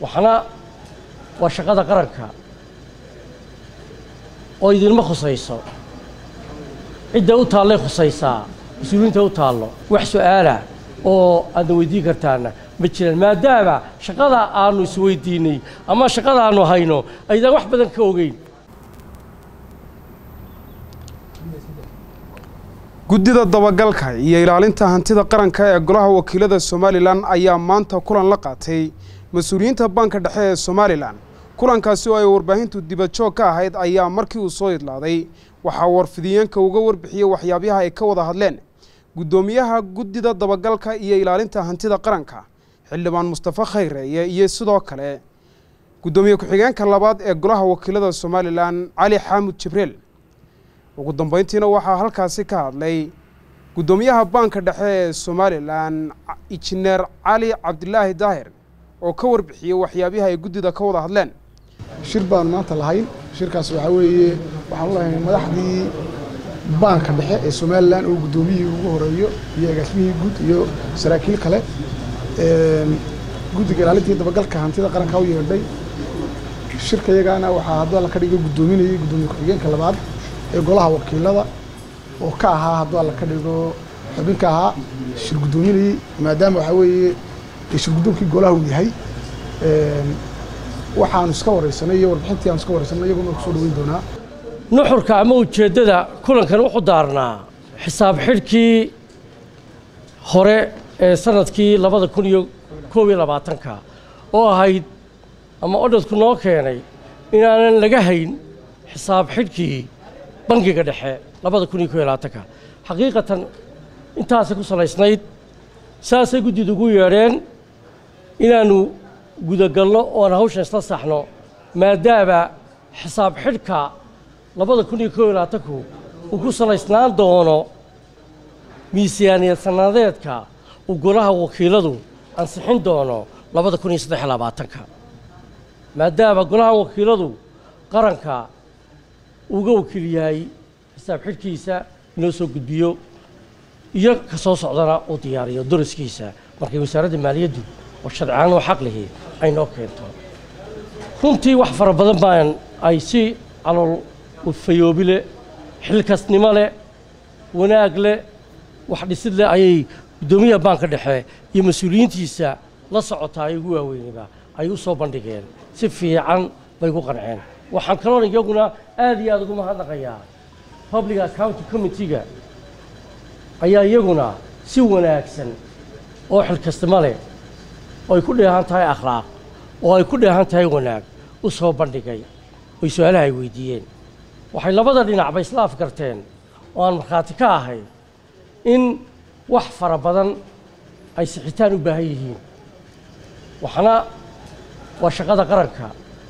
waxna waa shaqada qaranka oo idinma khusayso cidda u taallay khusaysaa mas-uuliyiinta u taallo wax su'aala oo aad weydiin kartaana ma jiraan maadaama shaqada aanu isweydiinay ama shaqada aanu hayno aydan wax badan ka ogeyn. guddida dabagalka iyo ilaalinta hantida qaranka ee golaha wakiilada Somaliland ayaa maanta kulan la qaatay mas'uuliyiinta banka dhexe ee Somaliland. kulankaasi oo ay warbaahintu dibadjoog ka ahayd ayaa markii uu soo idlaaday waxaa warfidiyeenka uga warbixiyay waxyaabaha ay ka wada hadleen gudoomiyaha guddida dabagalka iyo ilaalinta hantida qaranka xildhibaan Mustafa Khayre iyo sidoo kale gudoomiye ku-xigeenka labaad ee golaha wakiilada Somaliland Cali Xaamud Jibriil. ugu dambeyntiina waxaa halkaasi ka hadlay gudoomiyaha banka dhexe ee Somaliland Injineer Cali Cabdilaahi Daahir oo ka warbixiyay waxyaabaha ay guddida ka wada hadleen. shir baan maanta lahayn shirkaas waxa weeye waxaan u lahayn madaxdii banka dhexe ee Somaliland oo gudoomiyihii ugu horeeyo iyo agaasimihii guud iyo saraakiil kale guddiga ilaalinta dabagalka hantida qaranka u yeedhay shirkayagana waxaa hadda la ka dhigay gudoomiye ku-xigeenka labaad ee golaha wakiilada oo ka ahaa hadda la ka dhigo xubinka ahaa shir gudoomiye maadaama waxa weeye shir gudoonkii golaha uu yahay waxaan iska wareysanay iyo warbixintii aan iska wareysanay iyaguna ku soo dhaweyn doonaa nuxurka ama ujeedada kulankan wuxuu daarnaa xisaab xidhkii hore ee sanadkii 2021 oo ahayd ama odhadku noo keenay inaanan laga hayn xisaab xidhkii bangiga dhexe 2021 xaqiiqatan intaasay ku salaysnayd saasay guddidu ugu yeedheen inaanu gudagalno oo aan hawshan isla saxno maadaama xisaab xidhka 2021 uu ku salaysnaan doono miisaaniyad sanadeedka uu golaha wakiiladu ansixin doono 2023 maadaama golaha wakiiladu qaranka uga wakiil yahay xisaab xidhkiisa inoo soo gudbiyo iyo ka soo socdana uu diyaariyo doriskiisa markay wasaaradda maaliyaddu oo sharciyaan oo xaq leh ay noo keento. runtii wax fara badan baan ay si calool u fayoobile xilkasnimo leh wanaag leh wax dhisid leh ayay gudoomiyaha banka dhexe iyo mas'uuliyiintiisa la socotaa ay ugu waaweynaba ay u soo bandhigeen si fiican bay ku qanceen. waxaan kaloo iyaguna aad iyo aad ugu mahadnaqayaa public accounting committee-ga ayaa iyaguna si wanaagsan oo xilkasnimo leh oo ay ku dheehan tahay akhlaaq oo ay ku dheehan tahay wanaag u soo bandhigay oo su'aalaha ay weydiiyeen. waxay labada dhinacba isla afkarteen oo aan markhaati ka ahay in wax fara badan ay sixitaan u baahan yihiin waxna waa shaqada qaranka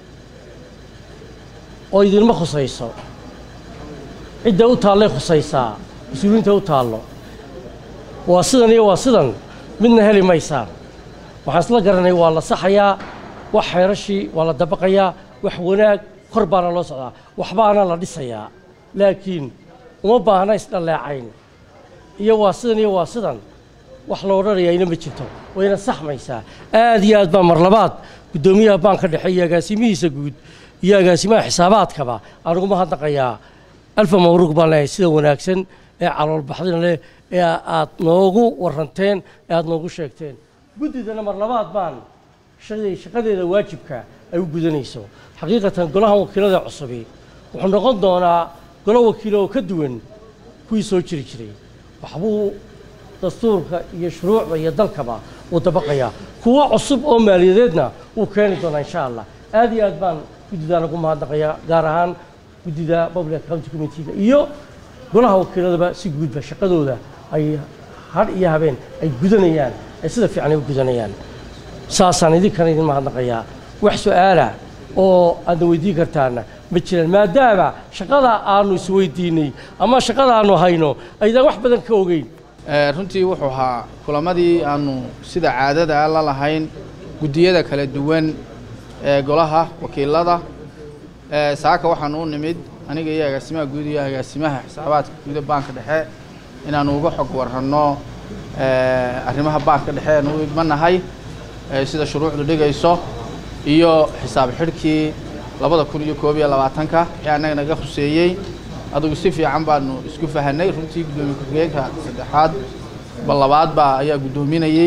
oo idinma khusayso cidda u taallay khusaysaa mas-uuliyiinta u taallo waa sidan iyo waa sidan midna heli maysaan. waxaan isla garanay waa la saxayaa wax xeerashii waa la dabaqayaa wax wanaag kor baana loo socdaa waxbaana la dhisayaa laakiin uma baahna isdhalleecayn iyo waa sidan wax loo odhanayayna ma jirto wayna saxmaysaa. aad iyo aad baa mar labaad gudoomiyaha banka dhexe iyo agaasimihiisa guud iyo agaasimaha xisaabaadkaba aan ugu mahadnaqayaa alfa mabruuq baan leeyahay sida wanaagsan ee calool baxdina leh ee aad noogu waranteen ee aad noogu sheegteen. guddidana mar labaad baan shaqadeeda waajibka ay u gudanayso. xaqiiqatan golaha wakiilada cusubi wuxuu noqon doonaa golo wakiilo oo ka duwan kuwii soo jiri jiray. waxbuu dastuurka iyo shuruucda iyo dalkaba uu dabaqayaa kuwa cusub oo maaliyadeedna uu keeni doonaa insha Allah. aad iyo aad baan guddidana ugu mahadnaqayaa gaar ahaan guddida public accounting committee-ga iyo golaha wakiiladaba si guudba shaqadooda ay har iyo habeen ay gudanayaan ay sida fiican u gudanayaan. saasaan idinkana idin mahadnaqayaa. wax su'aala oo aad weydiin kartaana ma jiraan maadaama shaqada aanu isweydiinay ama shaqada aanu hayno aydan wax badan ka ogeyn. runtii wuxuu ahaa kulamadii aanu sida caadada la lahayn guddiyada kala duwan ee golaha wakiilada. saaka waxaan u nimid aniga iyo agaasimaha guud iyo agaasimaha xisaabaadka guud ee banka dhexe inaanu uga xog warranno arrimaha banka dhexe aanu u idmanahay sida shuruucdu dhigayso iyo xisaab xidhkii 2021 ee anaga naga xuseeyay adigu si fiican baanu isku fahanay runtii gudoomiye ku-xigeenka saddexaad bal labaad baa ayaa gudoominayay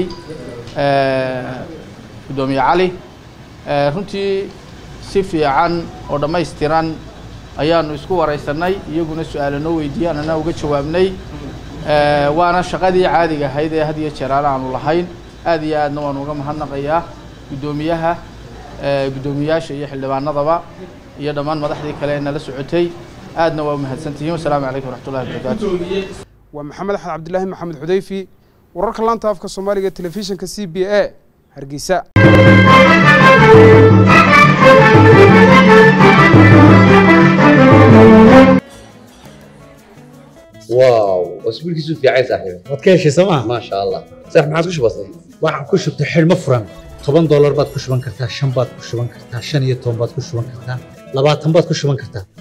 gudoomiye Cali runtii si fiican oo dhameystiran ayaanu isku wareysanay iyaguna su'aalo noo weydiiyaan ana uga jawaabnay waana shaqadii caadiga ahayd ee had iyo jeer aanu lahayn aad iyo aadna waan uga mahadnaqayaa gudoomiyaha gudoomiyaasha iyo xildhibaanadaba iyo dhammaan madaxdii kale ee nala socotay aadna waa mahadsantihiin wassalaamu calaykum waraxmatullaahi wabarakaatuh waa maxamed xasan cabdilaahi maxamed xudayfi wararka laanta afka Soomaaliga telefishinka CBA Hargeysa واو واسبوع كيسو في عايز صاحبي wadkeeshi sama ما شاء الله صح ما عاد كش بسيط waxaan ku shubtay xilmo furan $10 baad ku shuban kartaa 5 baad ku shuban kartaa 15 baad ku shuban kartaa 20 baad ku shuban kartaa